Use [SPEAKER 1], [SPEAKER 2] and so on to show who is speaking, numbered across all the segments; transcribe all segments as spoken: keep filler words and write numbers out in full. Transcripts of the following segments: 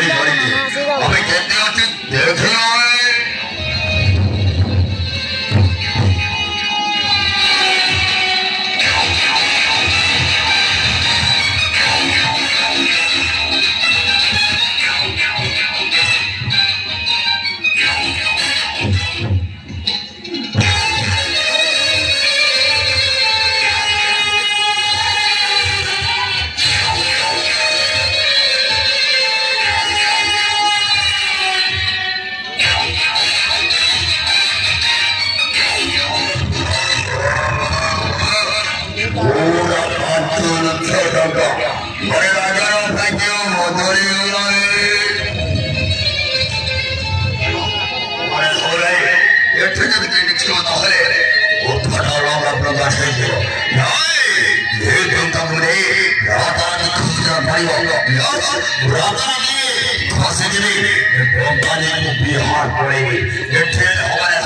[SPEAKER 1] अबे कहते हो देख लो बिहार पड़ेगी हमारे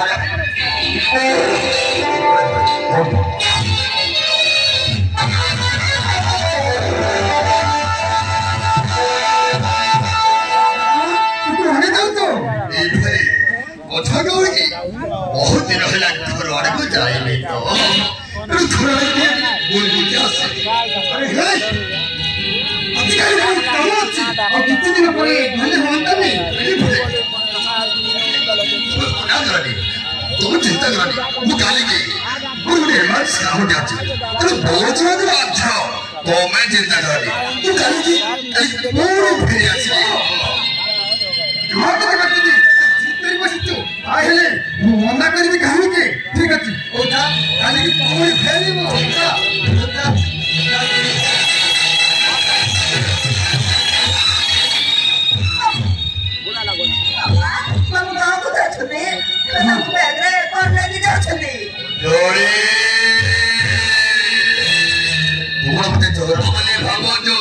[SPEAKER 1] बहुत दिन होला घर वाले को जाए नहीं तो थोड़ा बोल बोल क्या अरे हे अधिकारी बहुत काम ଅଛି और कितने दिन ପରେ ମାନେ ହୁଅନ୍ତା नहीं ना करनी तुम चिंता करनी वो काली की और मुझे एमआरएस काम हो जाती तो बहुत ज्यादा अच्छा तो मैं चिंता करनी वो काली की एक पूरी फिर आसी मार के करती थी चित्तरी बसितो आ हेले मना करबी काहे के ठीक अछि ओ जा काली की पूरी फेरी मो जोड़ी वो मते जोड़ बोले भागो जो